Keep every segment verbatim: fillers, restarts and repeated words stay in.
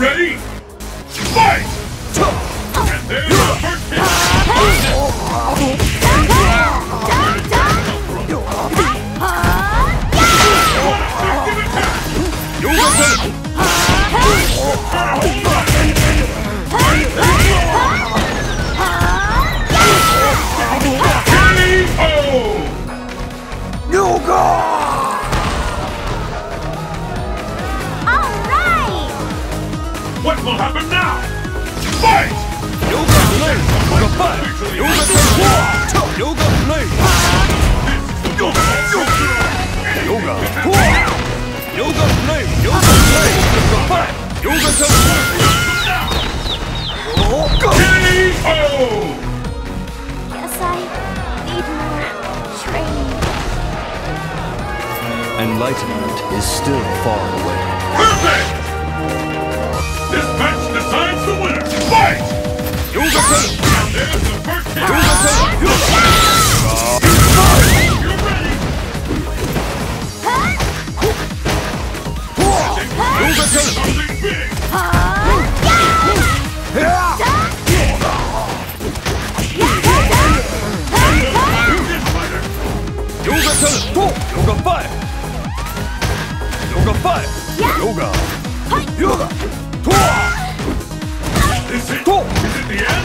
ready? Fight! And there's the first hit! What will happen now? Fight! Yoga Blade! Yoga Fight! Yoga Fight! Yoga Blade! Yoga! Yoga! Yoga Blade! Yoga Blade! Yoga Fight! Yoga K O! Yes, I need more training. Enlightenment is still far away. Perfect! This match decides the winner! Fight! Yoga Fight! And there's the first hit! Yoga Fight! Yoga Fight! You're ready! Yoga Fight! Something big! Yoga Fight! Yoga Fight! Yoga Fight! Yoga! Yoga! Is it? Is it the end?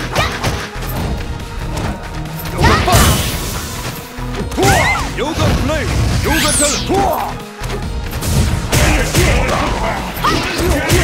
Yoga Fight! Yoga Blade! Yoga Fight!